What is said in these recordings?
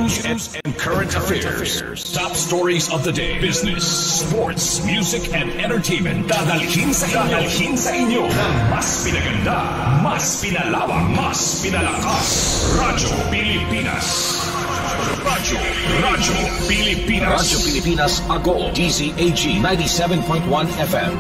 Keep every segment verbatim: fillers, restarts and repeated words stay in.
news and, and current affairs. Top stories of the day. Business, sports, music, and entertainment. Dadalhin sa inyo, dadalhin sa inyo ng mas pinaganda, mas pinalawak, mas pinalakas. Radyo Pilipinas. Radyo, Radyo Pilipinas. Radyo Pilipinas, Agoo, D Z A G ninety-seven point one F M.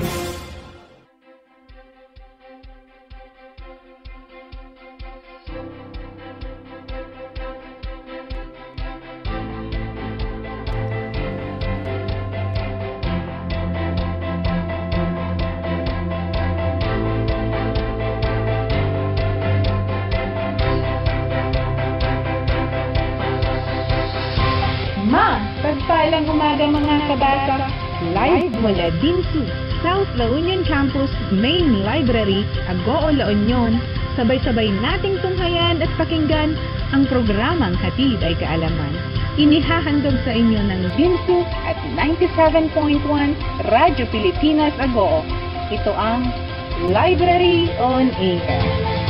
Pagpalang umaga mga kabasa, live mula D M M M S U, South La Union Campus, Main Library, Agoo, La Union. Sabay-sabay nating tunghayan at pakinggan ang programang Hatid ay Kaalaman. Inihahandog sa inyo ng D M M M S U at ninety-seven point one Radyo Pilipinas, Agoo. Ito ang Library on Air.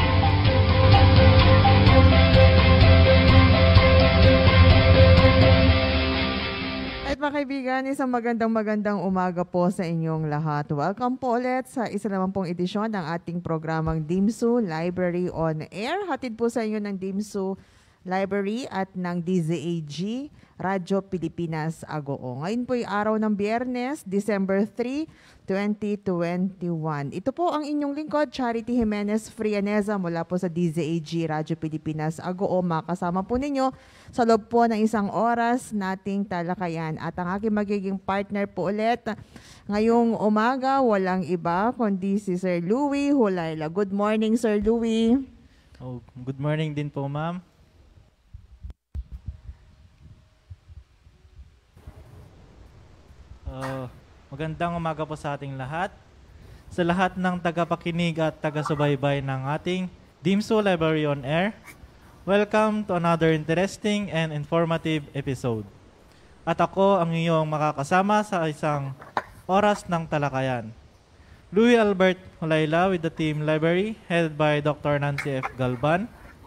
Mga kaibigan, isang magandang magandang umaga po sa inyong lahat. Welcome po ulit sa isa naman pong edisyon ng ating programang D M M M S U Library on Air. Hatid po sa inyo ng D M M M S U Library at ng D Z A G Radyo Pilipinas, Agoo. Ngayon po ay araw ng Biyernes, December third, twenty twenty-one. Ito po ang inyong lingkod, Charity Jimenez Frianeza mula po sa D Z A G Radyo Pilipinas, Agoo. Makasama po ninyo sa loob po ng isang oras nating talakayan. At ang aking magiging partner po ulit ngayong umaga, walang iba kundi si Sir Louie Hulayla. Good morning, Sir Louie. Oh, good morning din po, ma'am. Uh, magandang umaga po sa ating lahat. Sa lahat ng tagapakinig at taga-subaybay ng ating D M M M S U Library on Air, welcome to another interesting and informative episode. At ako ang iyong makakasama sa isang oras ng talakayan. Louis Albert Hulayla with the team Library, headed by Doctor Nancy F. Galvan.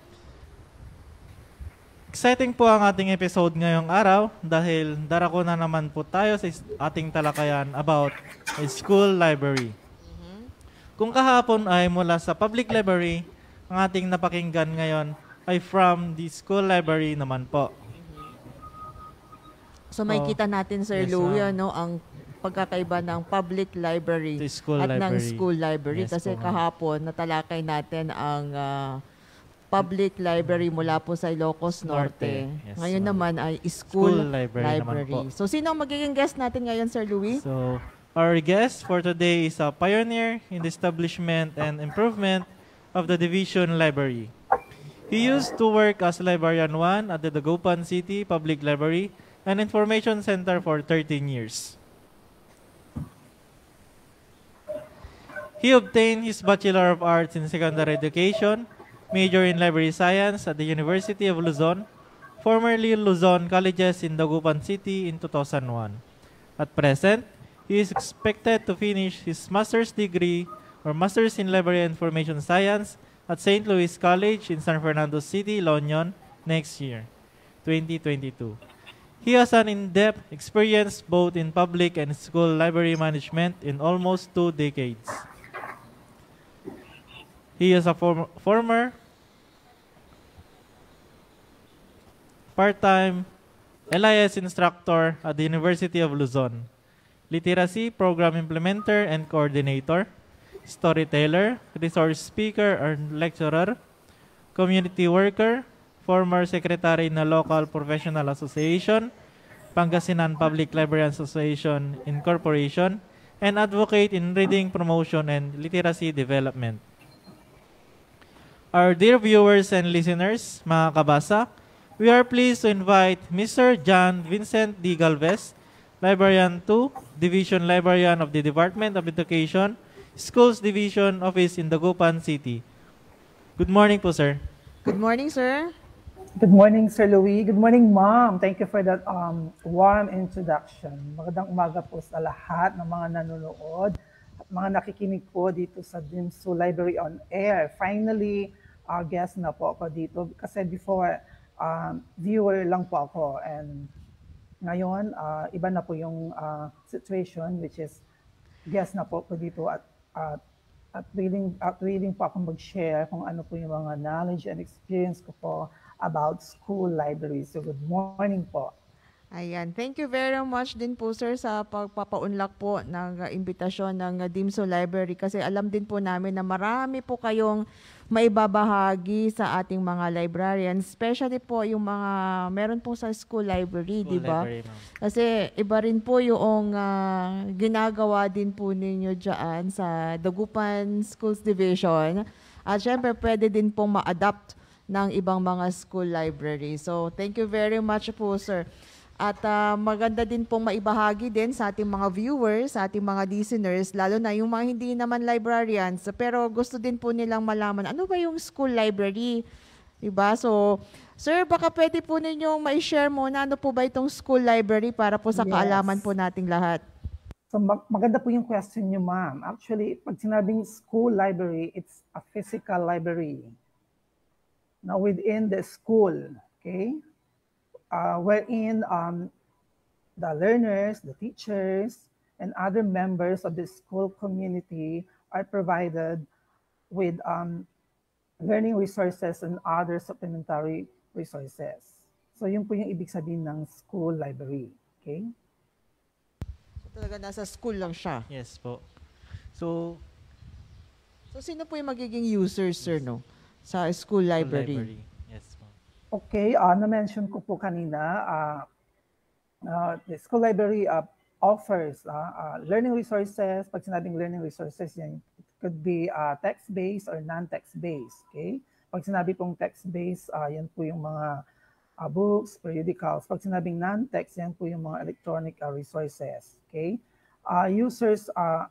Exciting po ang ating episode ngayong araw dahil darako na naman po tayo sa ating talakayan about a school library. Mm-hmm. Kung kahapon ay mula sa public library, ang ating napakinggan ngayon ay from the school library naman po. So may so, kita natin, Sir yes, Louie, no, ang pagkakaiba ng public library at library. ng school library. Yes, kasi po, kahapon natalakay natin ang uh, public library mula po sa Ilocos Norte. Norte. Yes, ngayon so, naman ay school, school library. library. So sino ang magiging guest natin ngayon, Sir Louie? So our guest for today is a pioneer in the establishment and improvement of the Division Library. He used to work as Librarian one at the Dagupan City Public Library and Information Center for thirteen years. He obtained his Bachelor of Arts in Secondary Education, major in Library Science at the University of Luzon, formerly Luzon Colleges in Dagupan City in two thousand one. At present, he is expected to finish his master's degree or master's in Library Information Science at Saint Louis College in San Fernando City, La Union, next year, twenty twenty-two. He has an in-depth experience both in public and school library management in almost two decades. He is a form former part-time L I S instructor at the University of Luzon, literacy program implementer and coordinator, storyteller, resource speaker or lecturer, community worker, former secretary na local professional association, Pangasinan Public Library Association Incorporation, and advocate in reading promotion and literacy development. Our dear viewers and listeners, mga kabasa, we are pleased to invite Mister John Vincent D. Galvez, Librarian two, Division Librarian of the Department of Education, Schools Division Office in Dagupan City. Good morning po, sir. Good morning, sir. Good morning, Sir Louie. Good morning, Ma'am. Thank you for that um, warm introduction. Magandang umaga po sa lahat ng mga nanonood at mga nakikinig po dito sa D M M M S U Library on Air. Finally, our guest na po ako dito kasi before um, viewer lang po ako. And ngayon, uh, iba na po yung uh, situation, which is guest na po ko dito at, at, at, willing, at willing po akong mag-share kung ano po yung mga knowledge and experience ko po about school library. So good morning po. Ayan. Thank you very much din po, sir, sa pagpapaunlak po ng uh, imbitasyon ng uh, D M M S U Library kasi alam din po namin na marami po kayong maibabahagi sa ating mga librarians, especially po yung mga meron po sa school library, di ba? Kasi iba rin po yung uh, ginagawa din po ninyo dyan sa Dagupan Schools Division. At syempre, pwede din pong ma-adapt ng ibang mga school library. So, thank you very much po, sir. At uh, maganda din pong maibahagi din sa ating mga viewers, sa ating mga listeners, lalo na yung mga hindi naman librarians, pero gusto din po nilang malaman, ano ba yung school library? Diba? So, sir, baka pwede po ninyong ma-share muna, ano po ba itong school library para po sa yes. kaalaman po nating lahat? So, mag maganda po yung question niyo, ma'am. Actually, pag sinabing school library, it's a physical library. Now, within the school, okay? Uh, wherein um, the learners, the teachers, and other members of the school community are provided with um, learning resources and other supplementary resources. So yun po yung ibig sabihin ng school library. Okay? So talaga nasa school lang siya? Yes po. So, so sino po yung magiging users, sir, no? Sa school library? School library. Yes po. Okay, uh, na-mention ko po kanina, uh, uh, the school library uh, offers uh, uh, learning resources. Pag sinabing learning resources, yan, it could be uh, text-based or non-text-based. Okay? Pag sinabi pong text-based, uh, yan po yung mga uh, books, periodicals. Pag sinabing non-text, yan po yung mga electronic uh, resources. Okay? Uh, users, uh,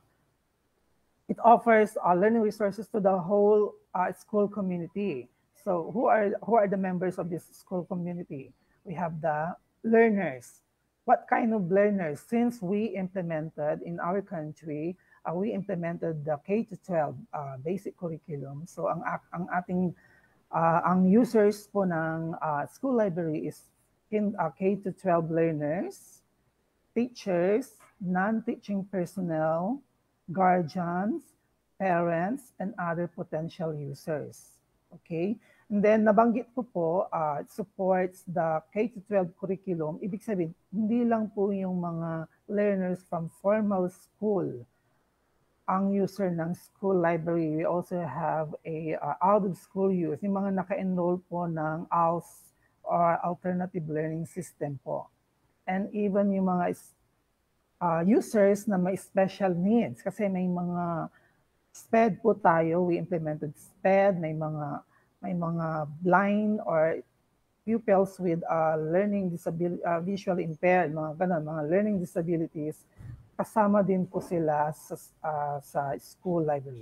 it offers uh, learning resources to the whole uh, school community. So who are who are the members of this school community? We have the learners. What kind of learners? Since we implemented in our country, uh, we implemented the K to twelve uh, basic curriculum. So ang ang ating uh, ang users po ng uh, school library is in uh, K to twelve learners, teachers, non-teaching personnel, guardians, parents, and other potential users. Okay? And then, nabanggit ko po, uh, it supports the K to twelve curriculum. Ibig sabihin, hindi lang po yung mga learners from formal school ang user ng school library. We also have a uh, out-of-school use, yung mga naka-enroll po ng A L S or Alternative Learning System po. And even yung mga uh, users na may special needs, kasi may mga S P E D po tayo, we implemented S P E D, may mga may mga blind or pupils with uh, learning disability, uh, visually impaired, mga ganun, mga learning disabilities, kasama din po sila sa, uh, sa school library.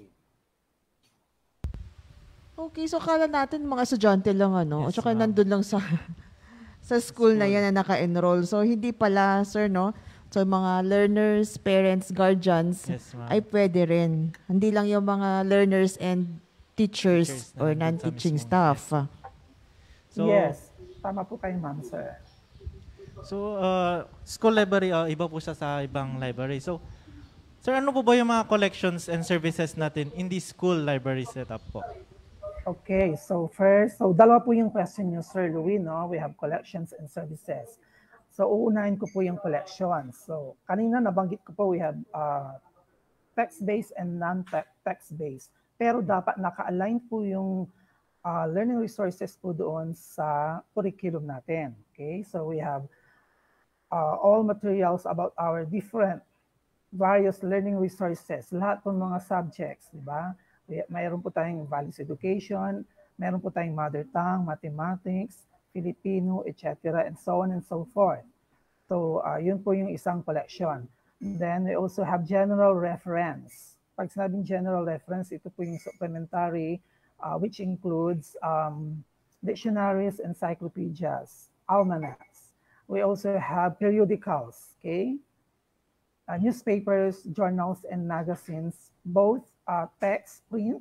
Okay, so kala natin mga estudyante lang, ano? Yes, o saka nandun lang sa sa school, school na yan na naka-enroll. So hindi pala, sir, no? So mga learners, parents, guardians, yes, ay pwede rin. Hindi lang yung mga learners and teachers, teachers or non-teaching staff. Yes. So, yes. Tama po kayo, ma'am, sir. So, uh, school library, uh, iba po siya sa ibang library. So, sir, ano po ba yung mga collections and services natin in the school library setup po? Okay, so first, so dalawa po yung question niyo, Sir Louie, no? We have collections and services. So, uunahin ko po yung collections. So, kanina nabanggit ko po, we have uh, text-based and non-text-based. Pero dapat naka-align po yung uh, learning resources po doon sa curriculum natin. Okay? So we have uh, all materials about our different various learning resources. Lahat po mga subjects, di ba? Mayroon po tayong values education, mayroon po tayong mother tongue, mathematics, Filipino, et cetera, and so on and so forth. So uh, yun po yung isang collection. And then we also have general reference. Pag sinabing general reference, ito po yung supplementary, uh, which includes um, dictionaries, encyclopedias, almanacs. We also have periodicals, okay? Uh, newspapers, journals, and magazines, both uh, text, print,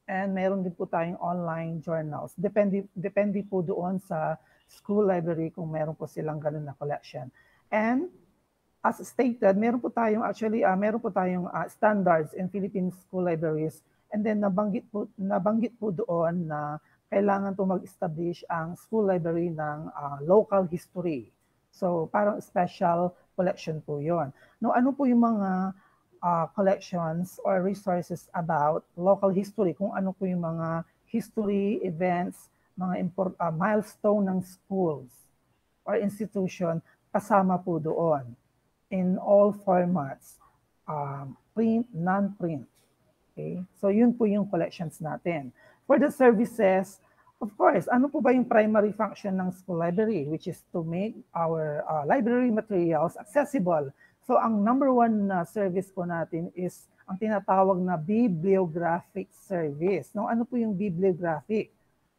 And meron din po tayong online journals. Depende, depende po doon sa school library kung meron po silang ganun na collection. And as stated, meron po tayong actually uh, meron po tayong uh, standards in Philippine school libraries, and then nabanggit po nabanggit po doon na kailangan po mag-establish ang school library ng uh, local history. So parang special collection po 'yon. No, ano po yung mga uh, collections or resources about local history, kung ano po yung mga history events, mga import, uh, milestone ng schools or institution, kasama po doon in all formats, um, print, non-print. Okay? So yun po yung collections natin. For the services, of course, ano po ba yung primary function ng school library, which is to make our uh, library materials accessible. So ang number one na service po natin is ang tinatawag na bibliographic service. No, ano po yung bibliographic?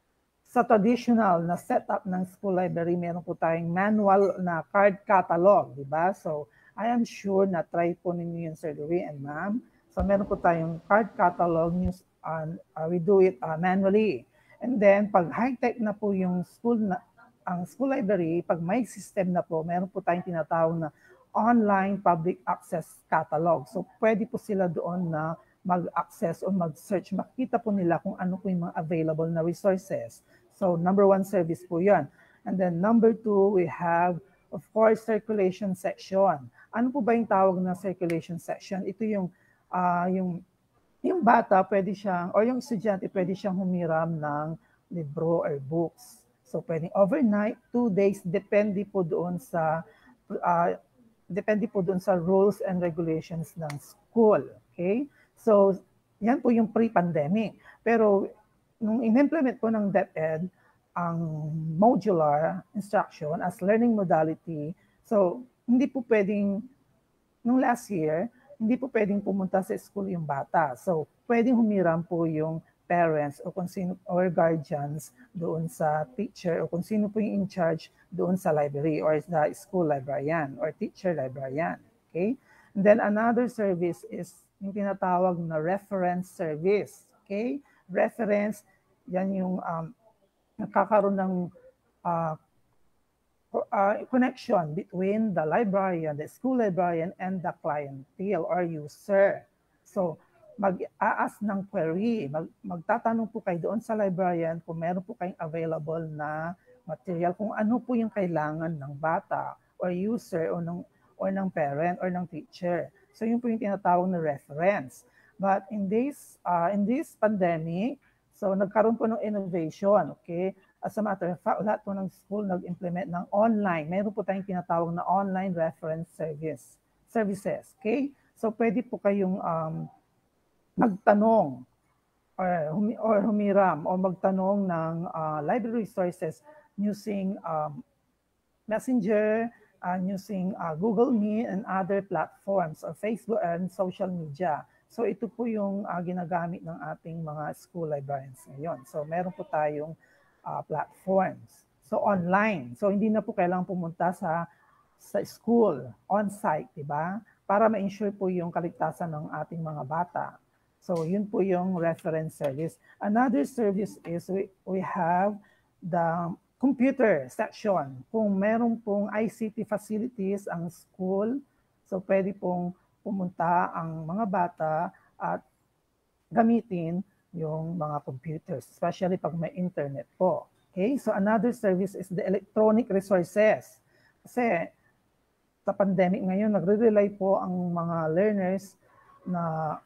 Sa traditional na setup ng school library, meron po tayong manual na card catalog, di ba? So, I am sure na try po ninyo yun, Sir Louie and Ma'am. So, meron po tayong card catalog, news, uh, uh, we do it uh, manually. And then, pag high-tech na po yung school, na, ang school library, pag may system na po, meron po tayong tinatawag na online public access catalog. So, pwede po sila doon na mag-access o mag-search. Makita po nila kung ano po yung mga available na resources. So, number one service po yan. And then, number two, we have, of course, circulation section. Ano po ba yung tawag na circulation section? Ito yung, uh, yung, yung bata, pwede siyang, o yung estudyante, pwede siyang humiram ng libro or books. So, pwedeng overnight, two days, depende po doon sa, uh, depende po doon sa rules and regulations ng school. Okay? So, yan po yung pre-pandemic. Pero, nung in-implement po ng DepEd, ang modular instruction as learning modality, so, hindi po pwedeng, nung last year, hindi po pwedeng pumunta sa school yung bata. So, pwedeng humiram po yung parents o kung sino, or guardians doon sa teacher o kung sino po yung in charge doon sa library or sa school librarian or teacher librarian. Okay? And then another service is yung tinatawag na reference service. Okay? Reference, yan yung um, nakakaroon ng uh, uh, connection between the librarian, the school librarian, and the clientele or user. So, mag-aas ng query, mag, magtatanong po kayo doon sa librarian kung meron po kayong available na material, kung ano po yung kailangan ng bata or user o ng, or ng parent or ng teacher. So yun po yung tinatawag na reference. But in this, uh, in this pandemic, so nagkaroon po ng innovation, okay? As a matter of fact, lahat po ng school nag-implement ng online. Meron po tayong tinatawag na online reference service, services, okay? So pwede po kayong um, magtanong or, humi, or humiram o magtanong ng uh, library resources using um, Messenger, uh, using uh, Google Meet and other platforms or Facebook and social media. So ito po yung uh, ginagamit ng ating mga school librarians ngayon. So meron po tayong uh, platforms. So online. So hindi na po kailangan pumunta sa sa school, on-site, di ba? Para ma-ensure po yung kaligtasan ng ating mga bata. So yun po yung reference service. Another service is we, we have the computer section. Kung meron pong I C T facilities ang school, so pwede pong pumunta ang mga bata at gamitin yung mga computers, especially pag may internet po. Okay, so another service is the electronic resources. Kasi sa pandemic ngayon, nagre-rely po ang mga learners na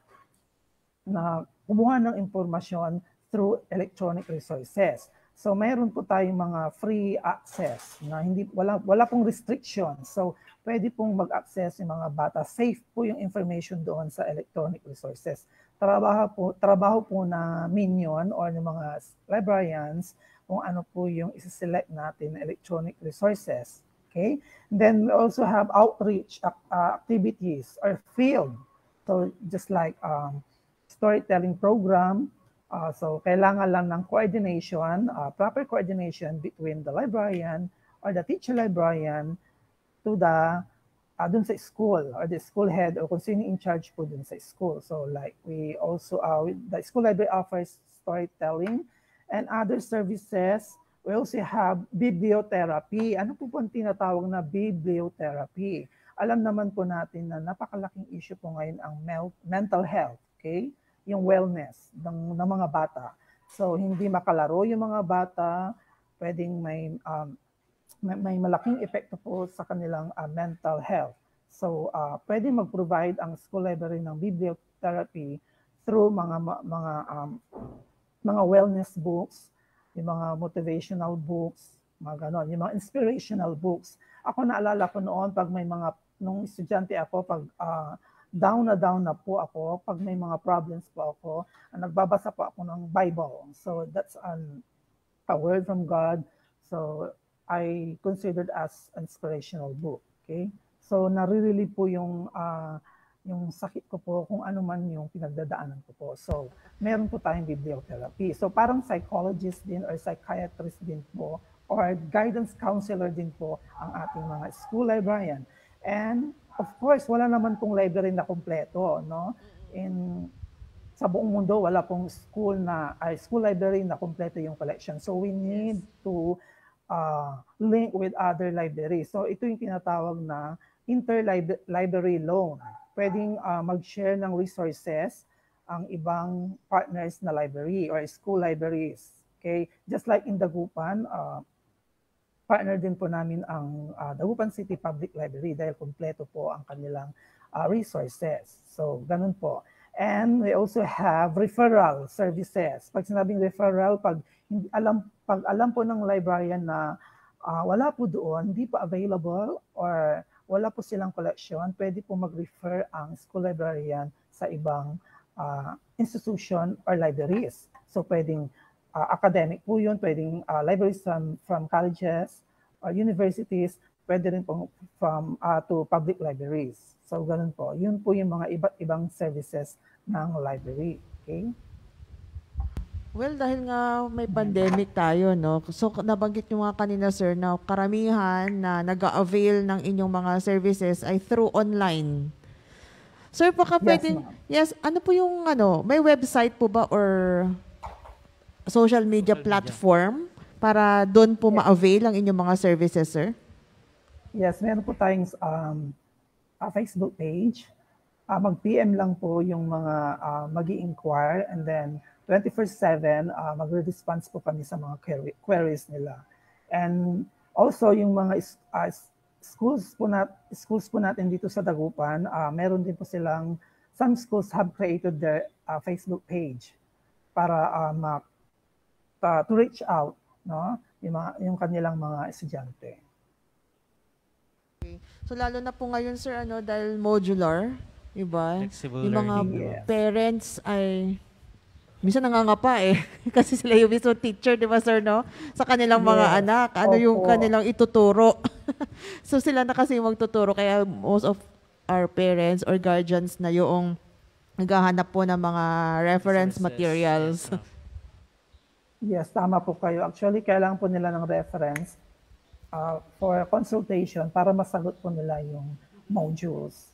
na kumuha ng impormasyon through electronic resources. So mayroon po tayong mga free access na hindi wala wala pong restriction. So pwede pong mag-access yung mga bata. Safe po yung information doon sa electronic resources. Trabaho po trabaho po na minion or ng mga librarians kung ano po yung isi-select natin na electronic resources. Okay? And then we also have outreach uh, activities or field. So just like um, storytelling program. Uh, so, kailangan lang ng coordination, uh, proper coordination between the librarian or the teacher librarian to the uh, dun sa school or the school head or kung sino in charge po dun sa school. So like we also, uh, the school library offers storytelling and other services. We also have bibliotherapy. Ano po po ang tinatawag na bibliotherapy? Alam naman po natin na napakalaking issue po ngayon ang mental health, okay? Yung wellness ng, ng mga bata. So hindi makalaro yung mga bata, pwedeng may um, may, may malaking epekto po sa kanilang uh, mental health. So, uh, pwede mag-provide ang school library ng bibliotherapy through mga mga um, mga wellness books, yung mga motivational books, mga ganon, yung mga inspirational books. Ako naalala ko noon pag may mga nung estudyante ako pag uh, down na down na po ako, pag may mga problems po ako, uh, nagbabasa po ako ng Bible. So, that's an, a word from God. So, I considered as an inspirational book. Okay? So narirelieve po yung uh, yung sakit ko po kung ano man yung pinagdadaanan ko po. So meron po tayong bibliotherapy. So parang psychologist din or psychiatrist din po or guidance counselor din po ang ating mga school librarian. And of course, wala naman pong library na kompleto, no? In sa buong mundo wala pong school na ay school library na kompleto yung collection. So we need to Uh, link with other libraries. So ito yung tinatawag na interlibrary loan. Pwedeng uh, mag-share ng resources ang ibang partners na library or school libraries. Okay? Just like in Dagupan, uh, partner din po namin ang uh, Dagupan City Public Library dahil kompleto po ang kanilang uh, resources. So ganun po. And we also have referral services. Pag sinabing referral, pag hindi alam pag alam po ng librarian na uh, wala po doon, hindi pa available or wala po silang collection, pwede po mag-refer ang school librarian sa ibang uh, institution or libraries. So pwedeng uh, academic po yun, pwedeng uh, libraries from, from colleges or universities, pwede rin po from uh, to public libraries. So ganun po. Yun po yung mga iba't ibang services ng library. Okay? Well, dahil nga may pandemic tayo, no? So, nabanggit nyo nga kanina, sir, na karamihan na nag-avail ng inyong mga services ay through online. Sir, baka Yes, pwedeng, yes, ano po yung, ano, may website po ba or social media Social media. platform para doon po ma-avail ang inyong mga services, sir? Yes, meron po tayong um, a Facebook page. Uh, mag-P M lang po yung mga uh, mag-i-inquire and then twenty-four seven uh, magre-response po kami sa mga query, queries nila. And also yung mga uh, schools po nat schools po natin dito sa Dagupan, uh, meron din po silang, some schools have created their uh, Facebook page para uh, ma, uh, to reach out, no, yung, mga, yung kanilang mga estudyante. Okay. So lalo na po ngayon, sir, ano, dahil modular, iba, Flexible yung mga learning, yes. parents ay minsan nangangapa eh. Kasi sila yung mismo teacher, di ba, sir, no? Sa kanilang mga Yes. anak, ano yung Opo. kanilang ituturo. So sila na kasi yung magtuturo. Kaya most of our parents or guardians na yung naghahanap po ng mga reference Resources. materials. Yes, ah. Yes, tama po kayo. Actually, kailangan po nila ng reference uh, for consultation para masagot po nila yung modules.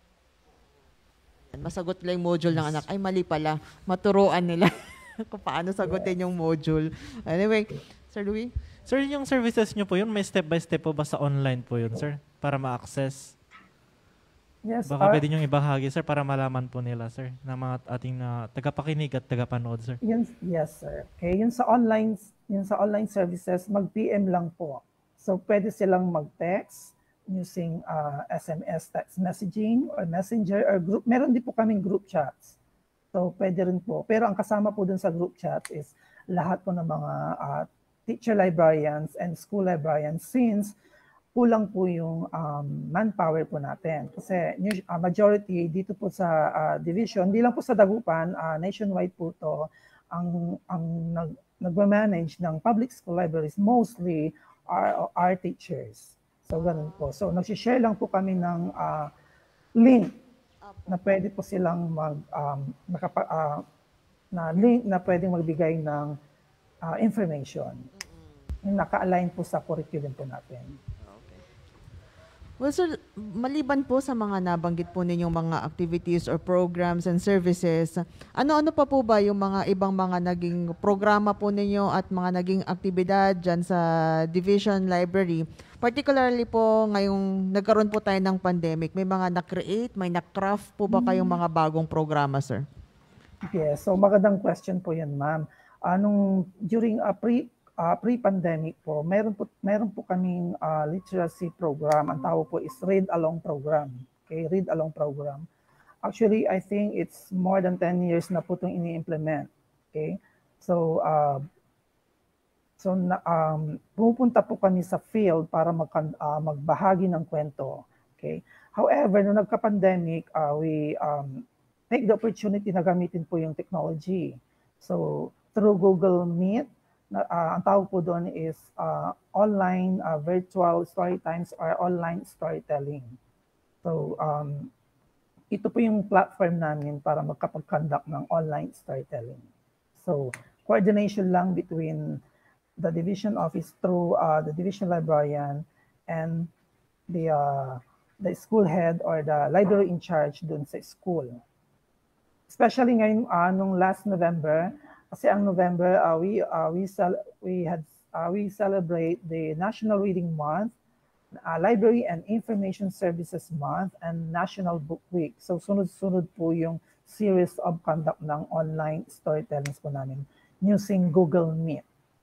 Masagot nila yung module ng anak. Ay, mali pala. Maturuan nila kung paano sagutin yung module. Anyway, Sir Louie? Sir, yung services nyo po yun, may step-by-step po ba sa online po yun, sir? Para ma-access? Yes, Baka uh, pwede nyo ibahagi, sir, para malaman po nila, sir, na mga ating na tagapakinig at tagapanood, sir. yun, yes, sir. Okay, yun sa online, yun sa online services, mag-P M lang po. So, pwede silang mag-text using uh, S M S text messaging or messenger or group. Meron din po kaming group chats. So, pwede rin po. Pero ang kasama po dun sa group chat is lahat po ng mga uh, teacher librarians and school librarians since kulang po yung um, manpower po natin. Kasi uh, majority dito po sa uh, division, hindi lang po sa Dagupan, uh, nationwide po to, ang, ang nag, nagmamanage ng public school libraries mostly are, are teachers. So, ganun po. So, nagsishare lang po kami ng uh, link na pwede po silang mag, um, nakapa, uh, na link na pwedeng magbigay ng uh, information. Yung naka-align po sa curriculum po natin. Well, sir, maliban po sa mga nabanggit po ninyong mga activities or programs and services, ano-ano pa po ba yung mga ibang mga naging programa po ninyo at mga naging aktibidad dyan sa Division Library? Particularly po ngayong nagkaroon po tayo ng pandemic, may mga na-create, may na-craft po ba kayong mga bagong programa, sir? Yes, so magandang question po yan, ma'am. Anong during a pre uh, pre-pandemic po, meron po meron po kaming uh, literacy program. Ang tawag po is read along program. Okay, read along program. Actually, I think it's more than ten years na po itong ini-implement. Okay? So uh, so um pupunta po kami sa field para mag uh, magbahagi ng kwento. Okay? However, nung nagka-pandemic, uh, we um take the opportunity na gamitin po yung technology. So, through Google Meet, uh, ang tawag po doon is uh, online uh, virtual story times or online storytelling. So, um, ito po yung platform namin para magkapag-conduct ng online storytelling. So, coordination lang between the division office through uh, the division librarian and the, uh, the school head or the library in charge doon sa school. Especially ngayon, uh, nung last November, kasi ang November, uh, we uh, we cel- we had uh, we celebrate the National Reading Month, uh, Library and Information Services Month, and National Book Week. So sunod-sunod po yung series of conduct ng online storytellings po namin using Google Meet.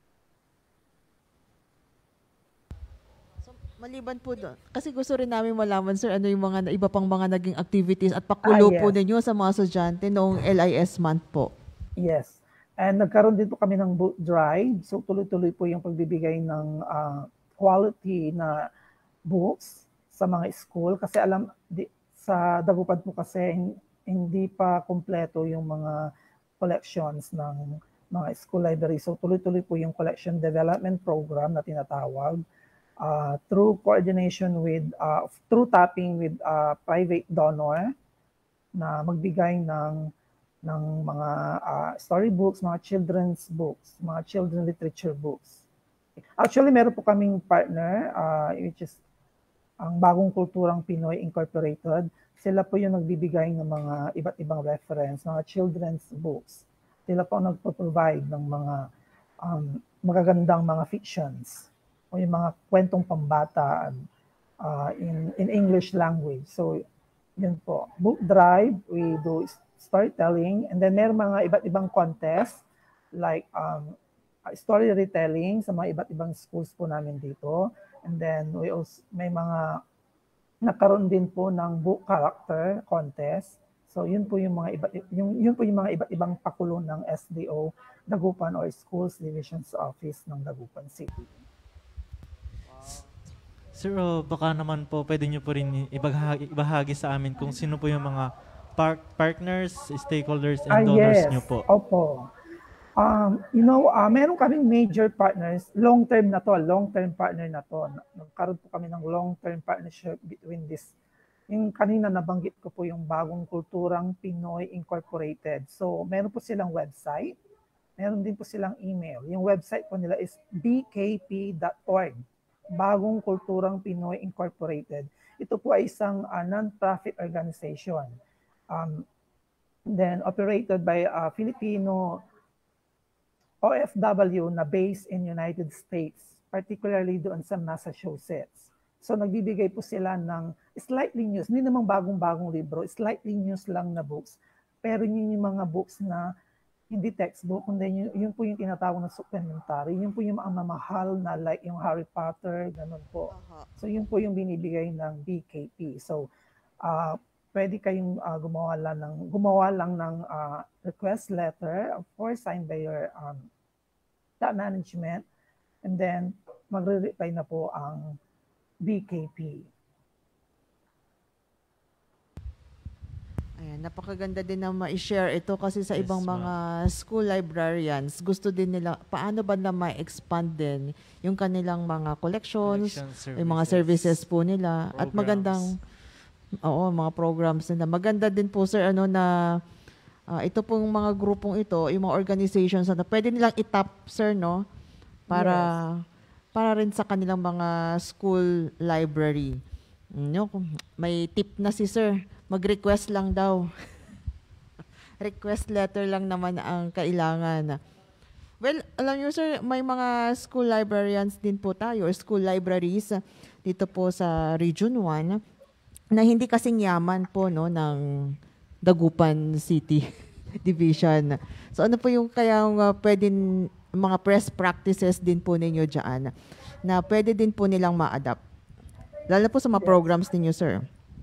Maliban po doon, kasi gusto rin namin malaman, sir, ano yung mga iba pang mga naging activities at pakulo ah, yes. po ninyo sa mga estudyante noong L I S month po. Yes. And nagkaroon din po kami ng book drive. So tuloy-tuloy po yung pagbibigay ng uh, quality na books sa mga school. Kasi alam, di, sa Dagupan po kasi hindi pa kumpleto yung mga collections ng mga school library. So tuloy-tuloy po yung collection development program na tinatawag. Uh, through coordination with, uh, through tapping with uh, private donor na magbigay ng, ng mga uh, storybooks, mga children's books, mga children literature books. Actually, meron po kaming partner, uh, which is ang Bagong Kulturang Pinoy Incorporated. Sila po yung nagbibigay ng mga iba't ibang reference, mga children's books. Sila po nagpo-provide ng mga um, magagandang mga fictions o yung mga kwentong pambata uh, in, in English language. So, yun po. Book drive, we do storytelling, and then meron mga iba't ibang contest, like um, story retelling sa mga iba't ibang schools po namin dito. And then, we also, may mga nakaroon din po ng book character contest. So, yun po yung mga iba, yung, yun po yung mga iba't ibang pakulo ng S D O, Dagupan or Schools Divisions Office ng Dagupan City. Sir, oh, baka naman po pwede nyo po rin ibahagi, ibahagi sa amin kung sino po yung mga par- partners, stakeholders, and ah, donors yes. nyo po. Opo. Um, you know, uh, meron kaming major partners, long-term na to, long-term partner na to. Nagkaroon po kami ng long-term partnership between this. Yung kanina nabanggit ko po yung Bagong Kulturang Pinoy Incorporated. So, meron po silang website. Meron din po silang email. Yung website po nila is b k p dot org. Bagong Kulturang Pinoy Incorporated. Ito po ay isang uh, non-profit organization. Um, then operated by a Filipino O F W na based in United States, particularly doon sa Massachusetts. So nagbibigay po sila ng slightly news, hindi namang bagong-bagong libro, slightly news lang na books. Pero yun yung mga books na hindi textbook, kundi yun, yun po yung tinatawag na supplementary. Yun po yung mga mamahal na like yung Harry Potter, ganun po. So yun po yung binibigay ng B K P. So uh, pwede kayong uh, gumawa lang ng, gumawa lang ng uh, request letter, of course, signed by your um, top management, and then magre-reply na po ang B K P. Ayan, napakaganda din na ma-share ito kasi sa Yes, ibang mga school librarians, gusto din nila, paano ba na ma-expand din yung kanilang mga collections, Collection, yung mga services po nila, programs. at magandang, oo, mga programs nila. Maganda din po, sir, ano na, uh, ito pong mga grupong ito, yung mga organizations na pwede nilang itap, sir, no? Para, yes. para rin sa kanilang mga school library. No, may tip na si sir. Mag-request lang daw. Request letter lang naman ang kailangan. Well, alam niyo sir, may mga school librarians din po tayo or school libraries dito po sa Region one na hindi kasing yaman po no ng Dagupan City Division. So ano po yung kaya uh, pwedeng mga best practices din po ninyo diyan na pwede din po nilang ma-adapt? Lalo po sa mga programs ninyo, sir.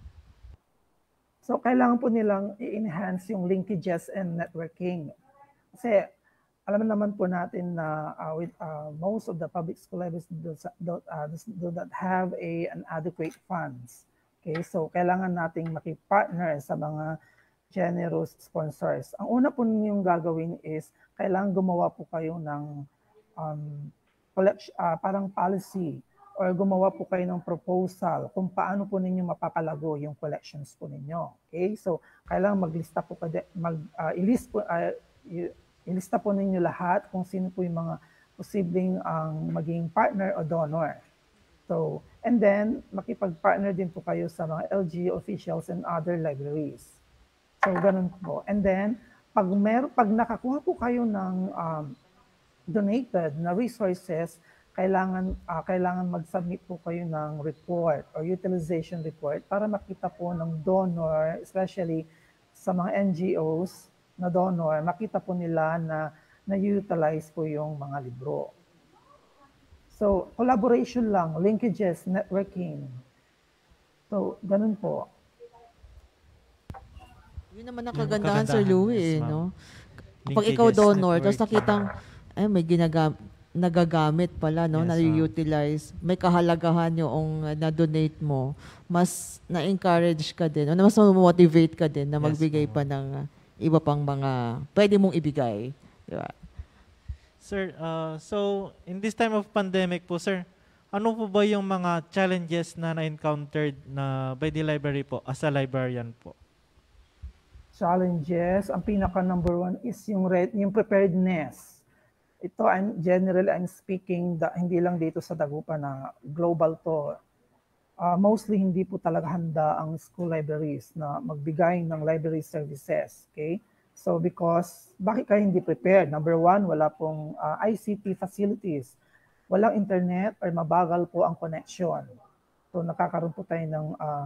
So kailangan po nilang i-enhance yung linkages and networking. Kasi alam naman po natin na uh, with uh, most of the public school libraries do, do, uh, do not have a an adequate funds. Okay, so kailangan nating makipartner sa mga generous sponsors. Ang una po ninyong gagawin is kailangan gumawa po kayo ng um, collection, uh, parang policy or gumawa po kayo ng proposal kung paano po ninyo mapapalago yung collections po ninyo. Okay, so kailangan maglista po kayo, mag, uh, ilist po, uh, ilista po ninyo lahat kung sino po yung mga posibleng ang um, maging partner o donor. So, and then, makipag-partner din po kayo sa mga L G officials and other libraries. So, ganun po. And then, pag, mer pag nakakuha po kayo ng um, donated na resources, kailangan, uh, kailangan mag-submit po kayo ng report or utilization report para makita po ng donor, especially sa mga N G Os, na donor, makita po nila na na-utilize po yung mga libro. So, collaboration lang, linkages, networking. So, ganun po. Yun naman ang kagandahan, Sir Louie, yes, no? Kapag ikaw donor, tapos nakitang, ay, may ginagam nagagamit pala, no? Yes, na-utilize. May kahalagahan yung na-donate mo. Mas na-encourage ka din, o mas motivate ka din na magbigay yes, pa ng iba pang mga pwede mong ibigay. Diba? Sir, uh, so in this time of pandemic po, sir, ano po ba yung mga challenges na na-encountered na by the library po as a librarian po? Challenges, ang pinaka number one is yung, yung preparedness. Ito, I'm generally, I'm speaking, da, hindi lang dito sa Dagupan na global to. Uh, mostly hindi po talaga handa ang school libraries na magbigay ng library services. Okay? So because, bakit kayo hindi prepared? Number one, wala pong uh, I C T facilities. Walang internet or mabagal po ang connection. So nakakaroon po tayo ng uh,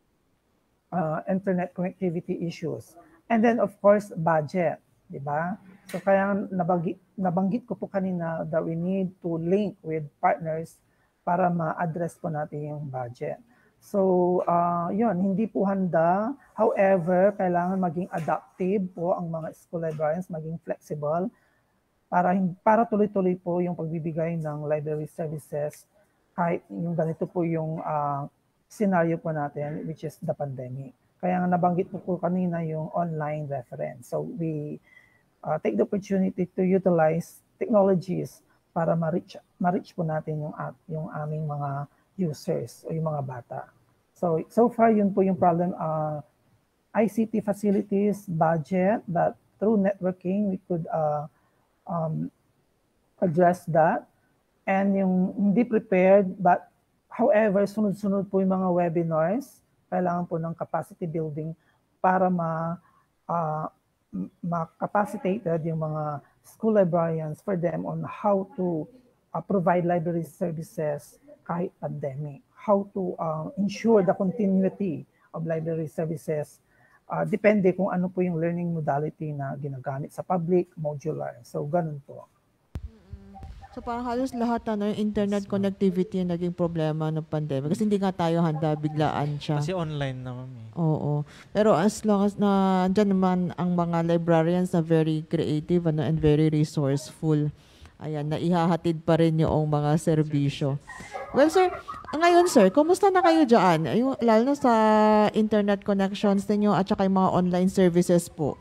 uh, internet connectivity issues. And then of course, budget. Diba? So kaya nabanggit, nabanggit ko po kanina that we need to link with partners para ma-address po natin yung budget. So, uh, yun, hindi po handa. However, kailangan maging adaptive po ang mga school librarians, maging flexible para, para tuloy-tuloy po yung pagbibigay ng library services kahit yung ganito po yung uh, scenario po natin, which is the pandemic. Kaya nga nabanggit po po kanina yung online reference. So, we uh, take the opportunity to utilize technologies para ma-reach, ma-reach po natin yung, yung aming mga users o yung mga bata. So, so far, yun po yung problem. Uh, I C T facilities, budget, but through networking, we could uh, um, address that. And yung hindi prepared, but however, sunod-sunod po yung mga webinars, kailangan po ng capacity building para ma, uh, ma-capacitated yung mga school librarians for them on how to uh, provide library services kahit pandemic, how to uh, ensure the continuity of library services. Uh, depende kung ano po yung learning modality na ginagamit sa public, modular. So, ganun po. So, parang halos lahat ano, yung internet connectivity yung naging problema ng pandemic. Kasi hindi nga tayo handa, biglaan siya. Kasi online naman eh. Oo. Pero as long as na andyan naman ang mga librarians na very creative ano, and very resourceful, ayan, na ihahatid pa rin yung mga serbisyo. Well, sir, ngayon, sir, kumusta na kayo dyan? Yung, lalo na sa internet connections ninyo at saka yung mga online services po.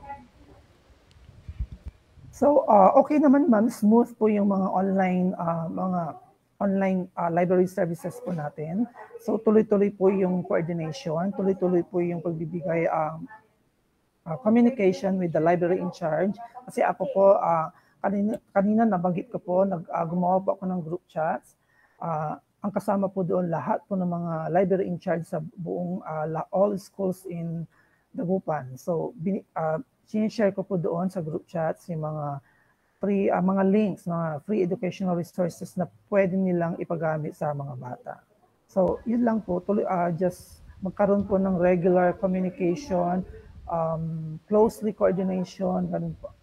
So, uh, okay naman ma'am, smooth po yung mga online uh, mga online uh, library services po natin. So, tuloy-tuloy po yung coordination, tuloy-tuloy po yung pagbibigay um, uh, communication with the library in charge. Kasi ako po, uh, kanina, kanina nabanggit ko po, nag, uh, gumawa po ako ng group chats. Uh, ang kasama po doon lahat po ng mga library in charge sa buong uh, all schools in Dagupan. So, uh, sinishare ko po doon sa group chats yung mga free, uh, mga links, mga free educational resources na pwede nilang ipagamit sa mga bata. So, yun lang po, tuloy, uh, just magkaroon po ng regular communication, um, closely coordination, ganun po.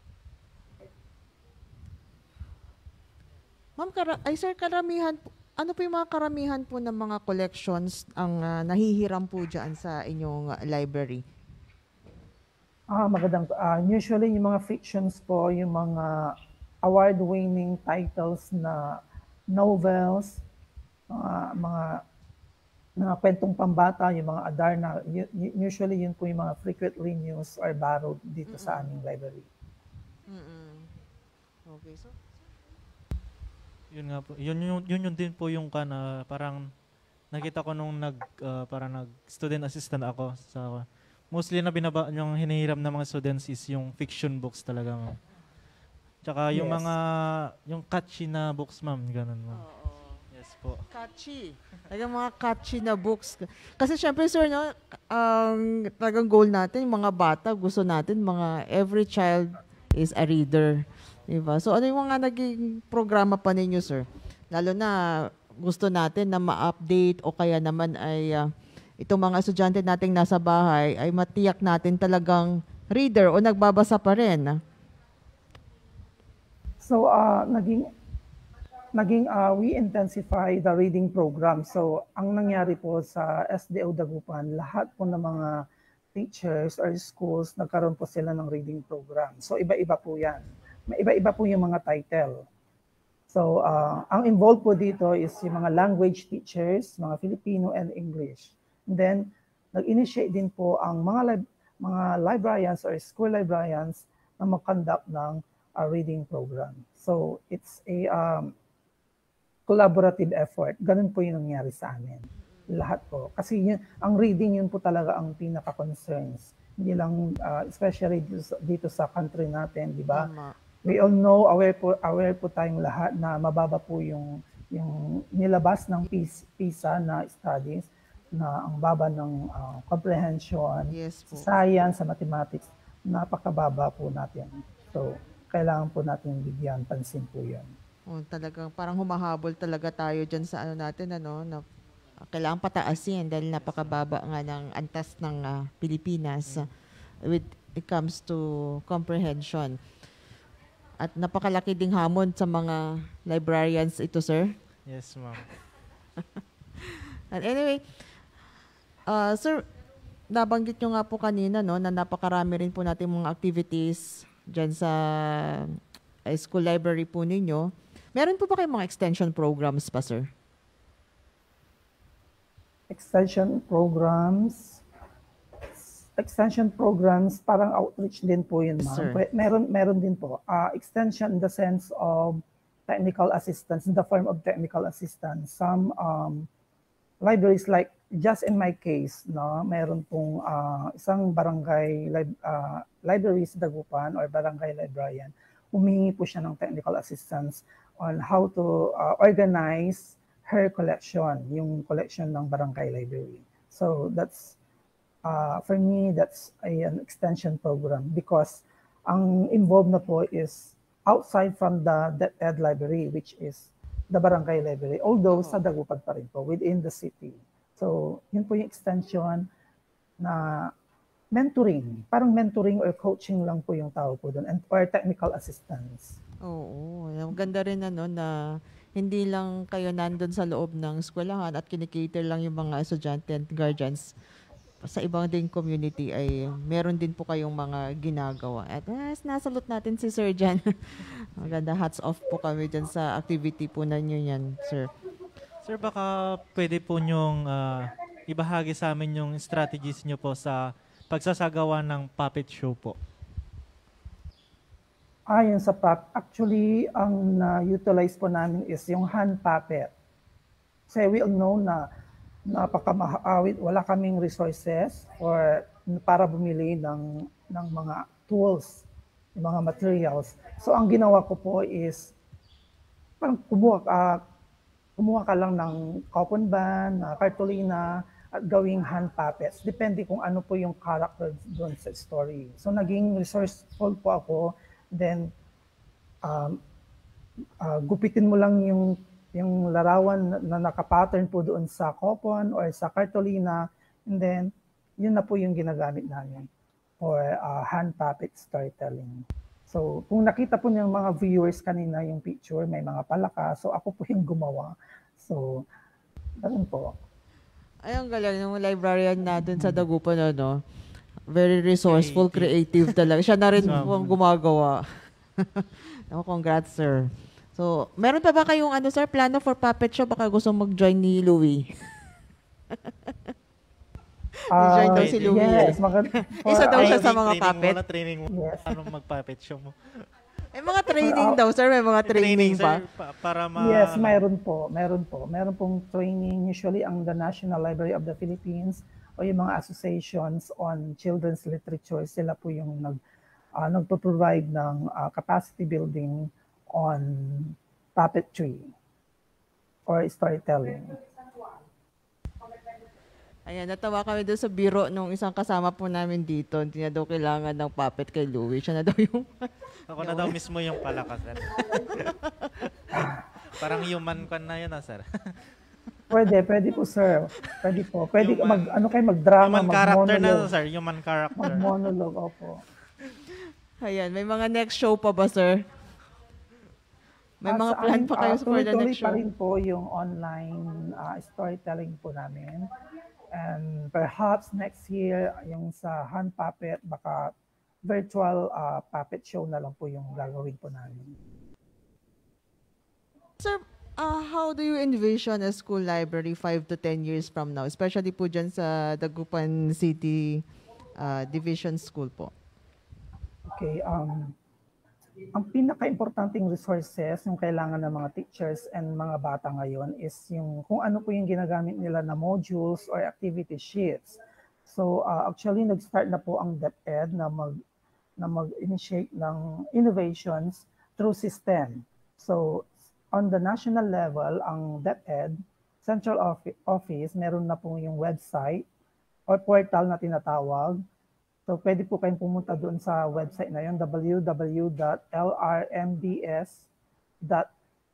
Ma'am, ay sir, karamihan, ano po yung mga karamihan po ng mga collections ang uh, nahihiram po dyan sa inyong uh, library? Ah, magandang. Uh, usually, yung mga fictions po, yung mga award-winning titles na novels, uh, mga mga kwentong pambata, yung mga Adarna, usually yun po yung mga frequently used or borrowed dito mm-hmm. sa aming library. Mm-hmm. Okay, so yun nga po. Yun yun, yun, yun din po yung kana parang nakita ko nung nag uh, parang nag student assistant ako sa mostly na binaba yung hinihiram ng mga students is yung fiction books talaga, ma'am. Tsaka yung yes. mga yung catchy na books, ma'am, ganun, ma'am. Oo. Yes po. Catchy. Talagang mga catchy na books. Kasi syempre sir, no, ang um, talagang goal natin, yung mga bata, gusto natin mga every child is a reader. Diba? So ano yung mga naging programa pa ninyo, sir? Lalo na gusto natin na ma-update o kaya naman ay uh, itong mga estudyante nating nasa bahay ay matiyak natin talagang reader o nagbabasa pa rin. So uh, naging naging uh, we intensify the reading program. So ang nangyari po sa S D O Dagupan, lahat po ng mga teachers or schools nagkaroon po sila ng reading program. So iba-iba po 'yan. May iba-iba po yung mga title. So, uh, ang involved po dito is yung mga language teachers, mga Filipino and English. And then, nag-initiate din po ang mga li- mga librarians or school librarians na mag-conduct ng uh, reading program. So, it's a um, collaborative effort. Ganun po yung nangyari sa amin. Lahat po. Kasi yun, ang reading yun po talaga ang pinaka-concerns. Hindi lang, uh, especially dito sa, dito sa country natin, di ba? Um, We all know, aware po, aware po tayong lahat na mababa po yung, yung nilabas ng PISA na studies, na ang baba ng uh, comprehension, yes po. Sa science, sa mathematics, napakababa po natin. So, kailangan po natin bigyan pansin po yan. Oh, talagang parang humahabol talaga tayo dyan sa ano natin, ano, na kailangan pataasin dahil napakababa nga ng antas ng uh, Pilipinas uh, with it comes to comprehension. At napakalaki ding hamon sa mga librarians ito, sir. Yes, ma'am. And anyway, uh, sir, nabanggit nyo nga po kanina, no, na napakarami rin po natin mga activities dyan sa uh, school library po ninyo. Meron po ba kayong mga extension programs pa, sir? Extension programs? Extension programs, parang outreach din po yun, ma'am. Meron, meron din po. Uh, extension in the sense of technical assistance, in the form of technical assistance. Some um, libraries, like just in my case, no, meron pong uh, isang barangay lib uh, library sa Dagupan or barangay librarian, humingi po siya ng technical assistance on how to uh, organize her collection, yung collection ng barangay library. So that's Uh, for me, that's a, an extension program because ang involved na po is outside from the DepEd library, which is the barangay library, although oh. sa Dagupan pa rin po, within the city. So, yun po yung extension na mentoring. Parang mentoring or coaching lang po yung tao po doon, and or technical assistance. Oo. Maganda rin ano, na hindi lang kayo nandun sa loob ng eskwelahan at kinikater lang yung mga estudyante and guardians. Sa ibang ding community ay meron din po kayong mga ginagawa. At uh, nasalot natin si Sir Jan. Maganda, hats off po kami dyan sa activity po na nyo yan, Sir. Sir, baka pwede po nyong uh, ibahagi sa amin yung strategies nyo po sa pagsasagawa ng puppet show po. Ayon sa puppet, actually, ang na-utilize po namin is yung hand puppet. Kasi we all know na napakamaawit, wala kaming resources or para bumili ng, ng mga tools, ng mga materials. So ang ginawa ko po is parang kumuha, uh, kumuha ka lang ng cotton band, uh, cartolina, at gawing hand puppets. Depende kung ano po yung character doon sa story. So naging resourceful po ako. Then, um, uh, gupitin mo lang yung, yung larawan na, na nakapattern po doon sa coupon or sa cartolina. And then, yun na po yung ginagamit namin for uh, hand puppet storytelling. So, kung nakita po ng mga viewers kanina yung picture, may mga palaka. So, ako po yung gumawa. So, ganun po. Ay, ang galing ng librarian natin sa Dagupan, ano? Very resourceful, creative talaga. Siya na rin po ang gumagawa. Oh, congrats, sir. So, meron pa ba kayong ano, sir, plano for puppet show? Baka gusto mag-join ni Louie. I-join daw si Louie. Yes, maganda. Isa daw siya sa mga training puppet. Mo na, training mo. Yes. Anong mag-puppet show mo? May mga training daw, sir. May mga training, sir, pa. pa- para ma... Yes, mayroon po. Meron po. Meron pong training. Usually, ang the National Library of the Philippines o yung mga associations on children's literature, sila po yung nag, uh, nagpo-provide ng uh, capacity building on puppetry or storytelling. Ayan, natawa kami doon sa biro nung isang kasama po namin dito. Hindi na daw kailangan ng puppet kay Louie. Siya na daw yung... Ako na daw mismo yung palaka, sir. Parang human kan na yun, ah, sir. Pwede, pwede po, sir. Pwede po. Pwede human, mag, ano kayo, mag-drama, human character na, mag-monologue. sir. Human character. Mag-monologue, opo. Ayan, may mga next show pa ba, sir? May Uh, mga plan pa kayo uh, for the next show? pa rin po yung online uh, storytelling po namin. And perhaps next year, yung sa hand puppet, baka virtual uh, puppet show na lang po yung gagawin po namin. Sir, uh, how do you envision a school library five to ten years from now? Especially po dyan sa Dagupan City uh, Division School po. Okay. Um, ang pinaka-importanting resources yung kailangan ng mga teachers and mga bata ngayon is yung kung ano po yung ginagamit nila na modules or activity sheets. So uh, actually nag-start na po ang DepEd na mag na mag-initiate ng innovations through system. So on the national level, ang DepEd Central Office meron na po yung website or portal na tinatawag. So, pwede po kayong pumunta doon sa website na yun, w w w dot l r m d s dot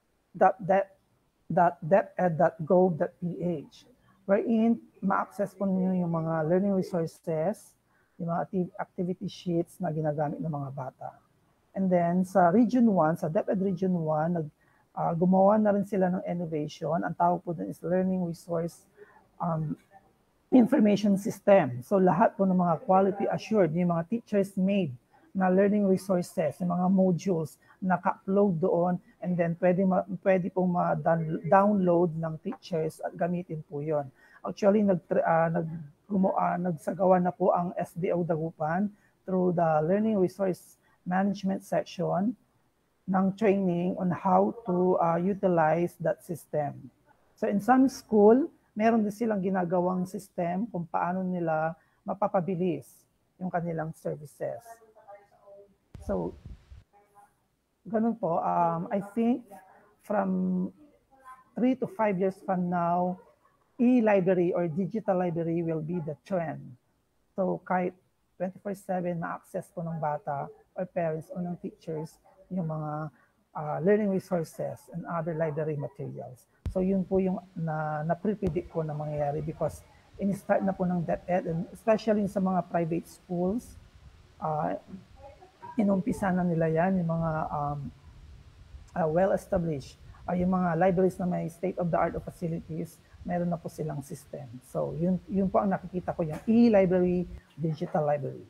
deped dot gov dot p h wherein ma-access po ninyo yung mga learning resources, yung mga activity sheets na ginagamit ng mga bata. And then, sa Region one, sa DepEd Region one, nag, uh, gumawa na rin sila ng innovation. Ang tawag po doon is Learning Resource um, Information System. So lahat po ng mga quality assured, yung mga teachers made na learning resources, yung mga modules naka-upload doon and then pwede, ma, pwede pong ma-download ng teachers at gamitin po yon. Actually, nag, uh, nag, uh, nagsagawa na po ang S D O Dagupan through the Learning Resource Management section ng training on how to uh, utilize that system. So in some school, meron din silang ginagawang system kung paano nila mapapabilis yung kanilang services. So, ganun po. Um, I think from three to five years from now, e-library or digital library will be the trend. So, kahit twenty-four seven ma-access po ng bata or parents o ng teachers yung mga uh, learning resources and other library materials. So yun po yung na, na-predict ko na mangyayari because in-start na po ng DepEd and especially sa mga private schools, uh, inumpisa na nila yan, yung mga um, uh, well-established, uh, yung mga libraries na may state-of-the-art of facilities, meron na po silang system. So yun, yun po ang nakikita ko, yung e-library, digital library.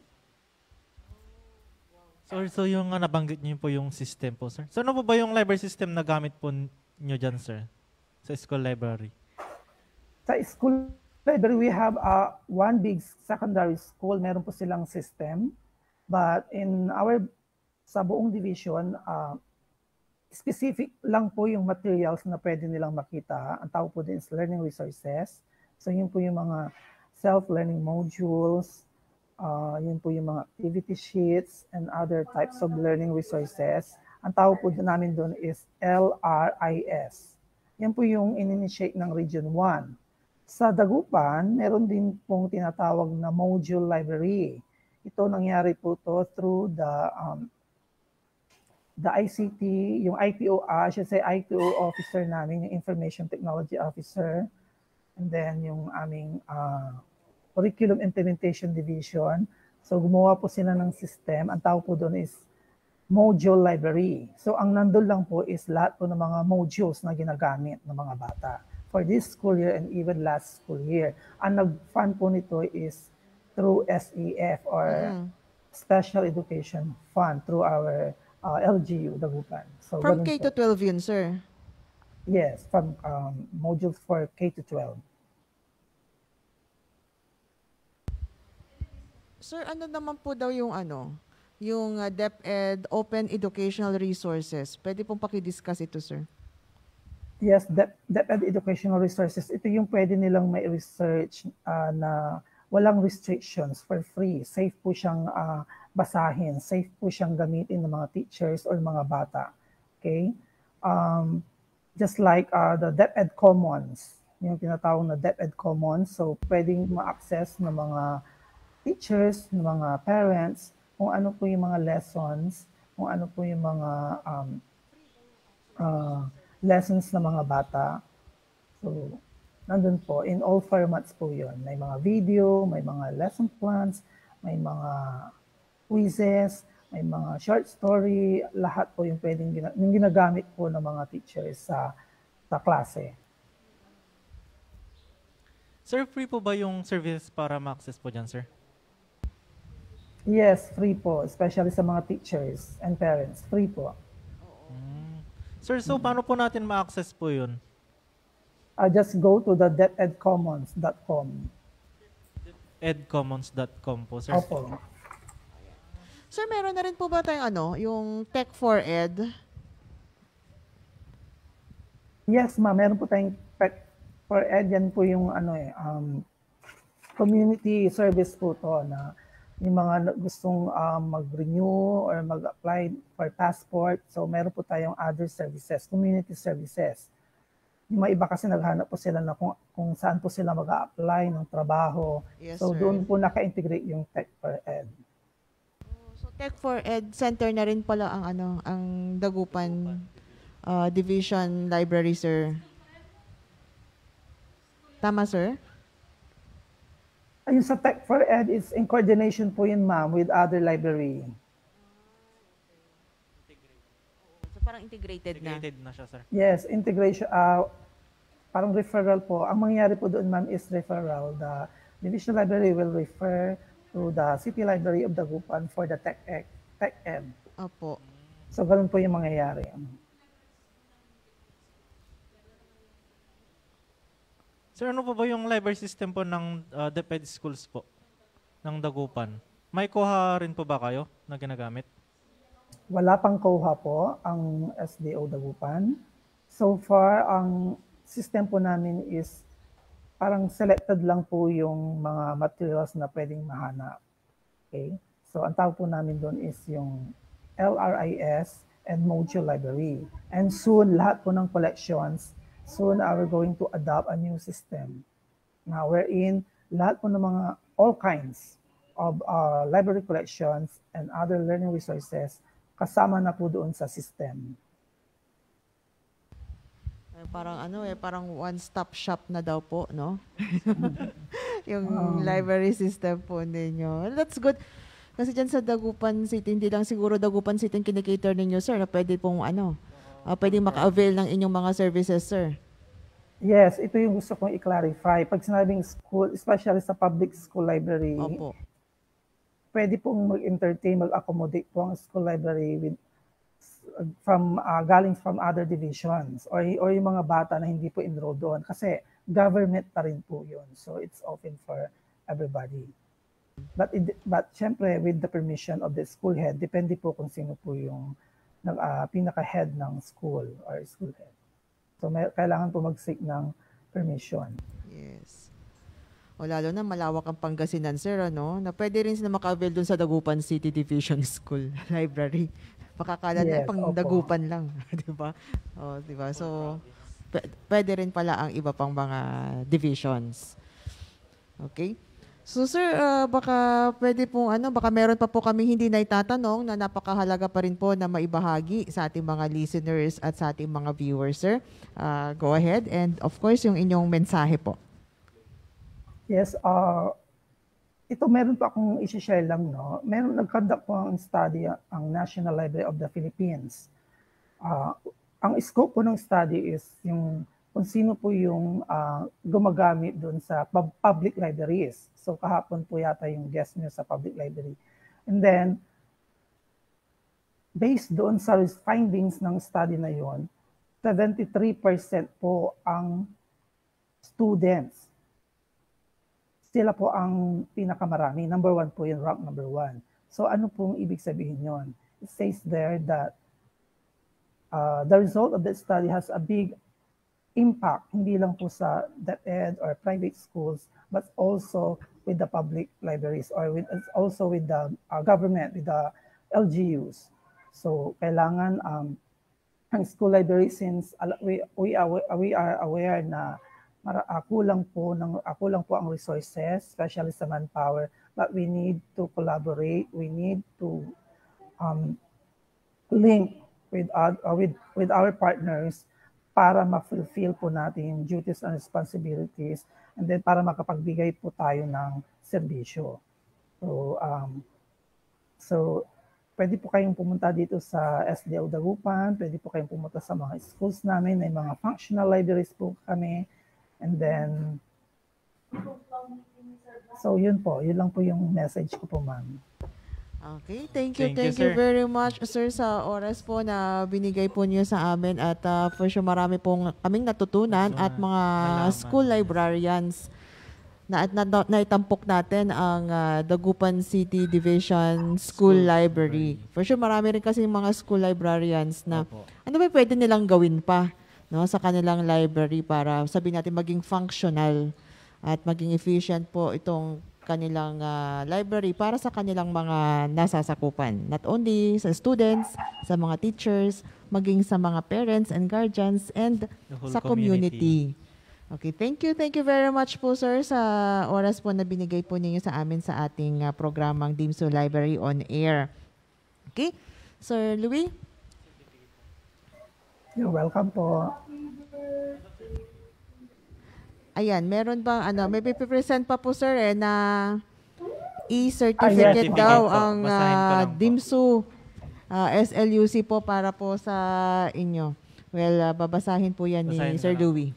So, so yung uh, nabanggit niyo po yung system po, sir. So ano po ba yung library system na gamit po niyo dyan, sir? Sa school library? Sa school library, we have uh, one big secondary school. Meron po silang system. But in our, sa buong division, uh, specific lang po yung materials na pwede nilang makita. Ang tawag po din is learning resources. So yun po yung mga self-learning modules, uh, yun po yung mga activity sheets and other types of learning resources. Ang tawag po namin doon is L R I S. Yan po yung in-initiate ng Region one. Sa Dagupan, meron din pong tinatawag na module library. Ito nangyari po to through the um, the I C T, yung I P O, uh, I should say I P O officer namin, yung Information Technology Officer, and then yung aming uh, Curriculum Implementation Division. So gumawa po sila ng system. Ang tawag po doon is module library. So ang nandun lang po is lahat po ng mga modules na ginagamit ng mga bata for this school year and even last school year. Ang nag-fund po nito is through S E F or mm. Special Education Fund through our uh, L G U, Dagupan. So from K to twelve yun, sir? Yes, from um, modules for K to twelve. Sir, ano naman po daw yung ano, yung uh, DepEd Open Educational Resources? Pwede pong pakidiscuss ito, sir. Yes, Dep DepEd Educational Resources, ito yung pwede nilang may research uh, na walang restrictions, for free. Safe po siyang uh, basahin, safe po siyang gamitin ng mga teachers or mga bata. Okay? Um, just like uh, the DepEd Commons, yung tinatawag na DepEd Commons, so pwedeng ma-access ng mga teachers, ng mga parents, kung ano po yung mga lessons, kung ano po yung mga um, uh, lessons ng mga bata. So, nandun po, in all formats po yun. May mga video, may mga lesson plans, may mga quizzes, may mga short story, lahat po yung pwedeng gina yung ginagamit po ng mga teachers sa, sa klase. Sir, free po ba yung service para ma-access po dyan, sir? Yes, free po, especially sa mga teachers and parents. Free po. Hmm. Sir, so paano po natin ma-access po yun? Uh, just go to the depedcommons dot com. edcommons dot com po, sir. Opo. Sir, meron na rin po ba tayong ano, yung Tech for Ed? Yes, ma'am. Meron po tayong Tech for Ed. Yan po yung ano eh, um, community service po to na yung mga gustong um, mag-renew or mag-apply for passport. So, meron po tayong other services, community services. Yung mga iba kasi naghanap po sila na kung, kung saan po sila mag-a-apply ng trabaho. Yes, so, sir. doon po naka-integrate yung Tech for Ed. So, Tech for Ed Center na rin pala ang ano, ang Dagupan uh, Division Library, sir. Tama, sir? Ayun sa Tech for Ed, it's in coordination po yun, ma'am, with other library. So, parang integrated, Integrated na. na siya, sir. Yes, integration, uh, parang referral po. Ang mangyayari po doon, ma'am, is referral. The Division Library will refer to the City Library of Dagupan for the Tech Ed. Tech Ed. Opo. So, ganun po yung mangyayari. Sir, ano po ba yung library system po ng uh, DepEd schools po ng Dagupan? May kuha rin po ba kayo na ginagamit? Wala pang kuha po ang S D O Dagupan. So far, ang system po namin is parang selected lang po yung mga materials na pwedeng mahanap. Okay? So, ang tawag po namin doon is yung L R I S and Module Library. And soon, lahat po ng collections, soon uh, we're going to adopt a new system. Now, wherein lahat po ng mga, all kinds of uh, library collections and other learning resources, kasama na po doon sa system. Eh, parang ano eh, parang one-stop shop na daw po, no? Yung Um, library system po ninyo. That's good. Kasi dyan sa Dagupan City, hindi lang siguro Dagupan City yung kinikater ninyo, sir, na pwede pong ano, uh, pwedeng maka-avail ng inyong mga services, sir. Yes, ito yung gusto kong i-clarify. Pag sinabing school, especially sa public school library, Opo. pwede pong mag-entertain, mag-accommodate po ang school library with from uh, galing from other divisions or, or yung mga bata na hindi po enrolled doon kasi government pa rin po yun. So it's open for everybody. But, it, but syempre, with the permission of the school head, depende po kung sino po yung uh, pinaka-head ng school or school head. So may, kailangan po mag-seek ng permission. Yes. O lalo na malawak ang Pangasinan, sir, ano? Na pwede rin sila maka-avail dun sa Dagupan City Division School Library. Pakakala na Yes, pang opo. Dagupan lang, di ba? O, di ba? So, pwede rin pala ang iba pang mga divisions. Okay? So sir, uh, baka pwede pong ano, baka meron pa po kami hindi na itatanong na napakahalaga pa rin po na maibahagi sa ating mga listeners at sa ating mga viewers, sir. Uh, go ahead and of course yung inyong mensahe po. Yes, uh, ito meron pa akong i-share lang, no. Meron nag-conduct po ang study ang National Library of the Philippines. Uh, ang scope po ng study is yung kung sino po yung uh, gumagamit doon sa pub- public libraries. So kahapon po yata yung guest nyo sa public library. And then, based doon sa findings ng study na yon, seventy-three percent po ang students. Sila po ang pinakamarami. Number one po yung rank number one. So ano pong ibig sabihin yon? It says there that uh, the result of that study has a big impact, hindi lang po sa DepEd or private schools, but also with the public libraries or with, also with the uh, government, with the L G Us. So kailangan um, ang school library, since uh, we, we, are, we are aware na mara, uh, kulang po ng uh, kulang po ang resources, especially sa manpower, but we need to collaborate, we need to um, link with, uh, with, with our partners para ma-fulfill po natin yung duties and responsibilities, and then para makapagbigay po tayo ng serbisyo. So, um, so pwede po kayong pumunta dito sa S D O Dagupan, pwede po kayong pumunta sa mga schools namin, may mga functional libraries po kami, and then, so yun po, yun lang po yung message ko po, ma'am. Okay, thank you, Thank thank you, you sir. very much, sir, sa oras po na binigay po niyo sa amin at uh, for sure marami pong kaming natutunan at mga Nalaman. school librarians na at na, naitampok natin ang uh, Dagupan City Division School, School Library. Library. For sure marami rin kasi mga school librarians na Opo. ano ba pwede nilang gawin pa, no, sa kanilang library para sabihin natin maging functional at maging efficient po itong kanilang uh, library para sa kanilang mga nasasakupan. Not only sa students, sa mga teachers, maging sa mga parents and guardians, and The whole sa community. community. Okay, thank you. Thank you very much po, sir, sa oras po na binigay po ninyo sa amin sa ating uh, programang D M M S U Library on Air. Okay? Sir Louis? You're welcome po. Ayan, meron bang, ano, may pipresent pa po, sir, eh, na Ah, e-certificate yes. daw Po. ang Basahin ko uh, lang po. D M M S U uh, S L U C po para po sa inyo. Well, uh, babasahin po yan ni Basahin ko Sir lang. Louis.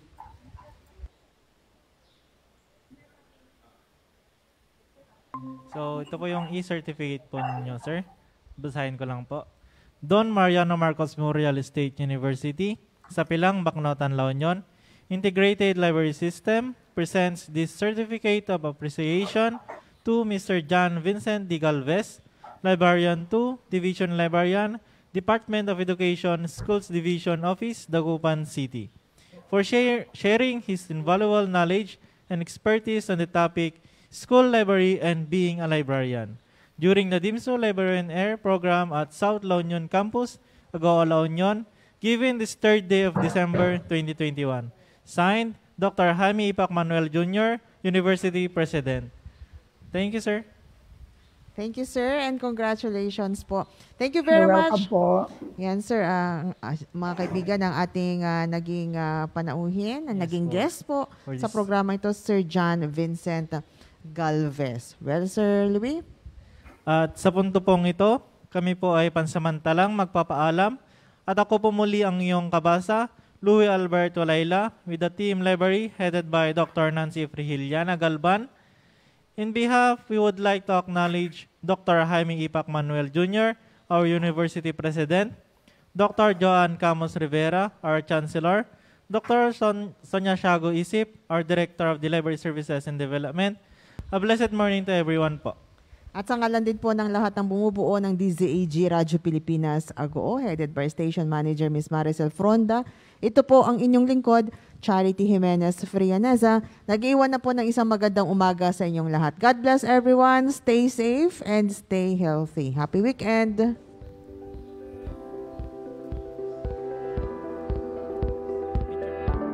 So, ito po yung e-certificate po ninyo, sir. Basahin ko lang po. Don Mariano Marcos Memorial State University, sa Pilang, Bacnotan, La Union, Integrated Library System presents this Certificate of Appreciation to Mister John Vincent D. Galvez, Librarian two, Division Librarian, Department of Education, Schools Division Office, Dagupan City, for share, sharing his invaluable knowledge and expertise on the topic School Library and Being a Librarian during the D M M S U Librarian Air program at South La Union Campus, Agoo, La Union, given this third day of December twenty twenty-one. Signed, Doctor Jaime Ipac Manuel Junior, University President. Thank you, sir. Thank you, sir, and congratulations po. Thank you very You're much. welcome po. Yan, sir, ah, ah, mga kaibigan ng ating ah, naging ah, panauhin, na Yes naging po. guest po For sa this- programa ito, Sir John Vincent Galvez. Well, Sir Louis? At sa punto pong ito, kami po ay pansamantalang magpapaalam at ako po muli ang iyong kabasa, Louis Alberto Laila, with the team library headed by Doctor Nancy Frihiliana Galban. In behalf, we would like to acknowledge Doctor Jaime Ipac Manuel Junior, our University President, Doctor Joan Camus Rivera, our Chancellor, Doctor Son Sonia Shago Isip, our Director of the Library Services and Development. A blessed morning to everyone po. At sa ngalan din po ng lahat ng bumubuo ng D Z A G Radyo Pilipinas Agoo, headed by Station Manager Miz Maricel Fronda, ito po ang inyong lingkod, Charity Jimenez Frianeza. Nag-iwan na po ng isang magandang umaga sa inyong lahat. God bless everyone. Stay safe and stay healthy. Happy weekend! Picture.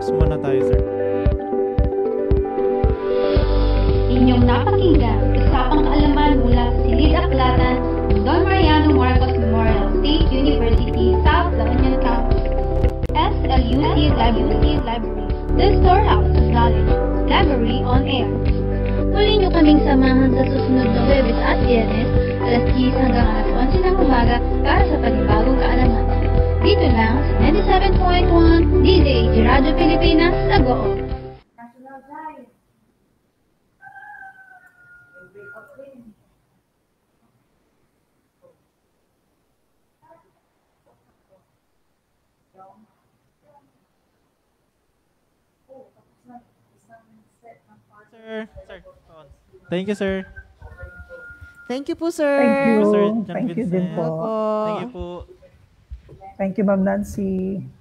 pause muna tayo, sir. Inyong napakinggan, usapang kaalaman mula sa Silid Aklatan, Don Mariano Marcos Memorial State University, South La Union Campus. S L U C Library, the storehouse of knowledge. Library on Air. Muli nyo kaming samahan sa susunod na Webes at Biyernes, alas diyes hanggang alas onse ng umaga para sa panibagong kaalaman. Dito lang sa ninety-seven point one D Z H Radio Pilipinas, Agoo. Sir, sir. Thank you, sir. Thank you po, sir. Thank you. Sir John Thank you Vincent. din po. Thank you po. Thank you, Ma'am Nancy.